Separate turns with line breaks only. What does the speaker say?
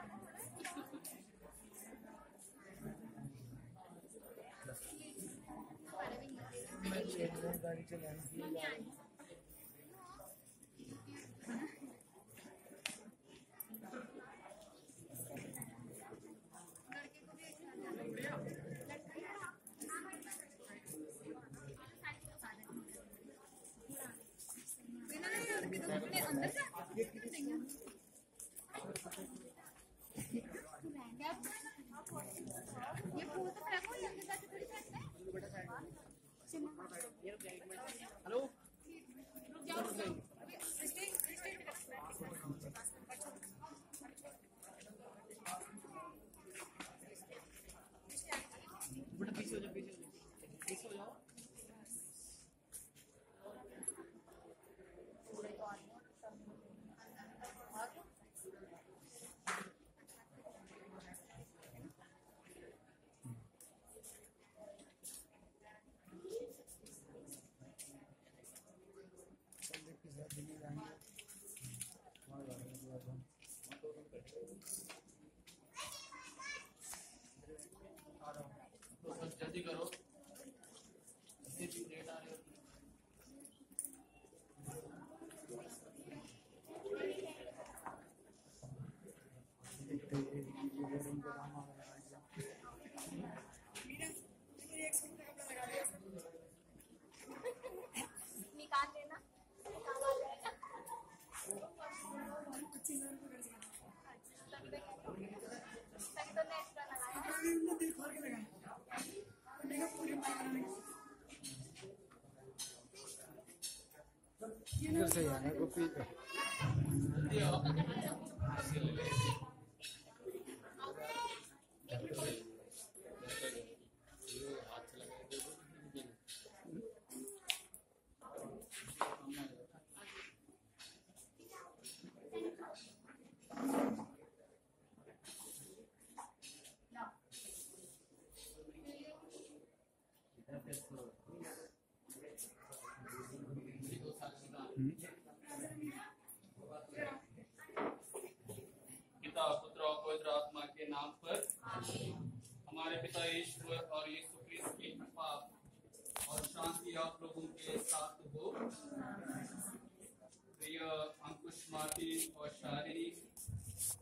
गाड़ी चलाने
ये फूल तो फेंको या अंदर जाके थोड़ी फेंकना है।
हेलो
रुक जाओ
बेटा पीछे हो जाओ, पीछे हो जाओ। जल्दी करो, लेट आ रहे हो।
निकाल लेना,
इधर से आना गोपी
पिता पुत्र और पवित्र आत्मा के नाम पर हमारे पिता ईश्वर और यीशु क्रिस्त की कृपा और शांति आप लोगों के साथ हो। प्रिय अंकुश, मार्टिन और शालिनी,